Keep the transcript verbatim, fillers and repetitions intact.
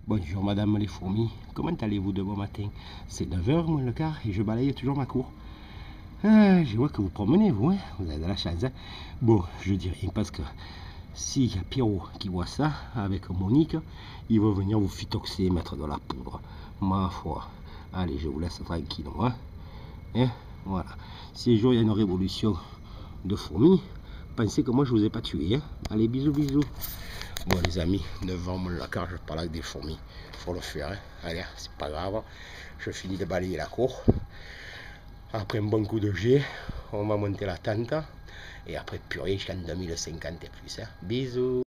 Bonjour madame les fourmis, comment allez-vous de bon matin? C'est neuf heures moins le quart et je balaye toujours ma cour. Ah, je vois que vous promenez vous, hein? Vous avez de la chance. Hein? Bon, je dis rien parce que s'il y a Pierrot qui voit ça avec Monique, il va venir vous phytoxer, mettre de la poudre. Ma foi. Allez, je vous laisse tranquille, moi. Hein? Voilà. Si un jour il y a une révolution de fourmis, pensez que moi je vous ai pas tué. Hein? Allez, bisous, bisous. Bon les amis, devant mon lacard, je parle avec des fourmis. Faut le faire, hein. Allez, c'est pas grave. Je finis de balayer la cour. Après un bon coup de jet, on va monter la tente. Et après purée jusqu'en deux mille cinquante et plus. Hein. Bisous.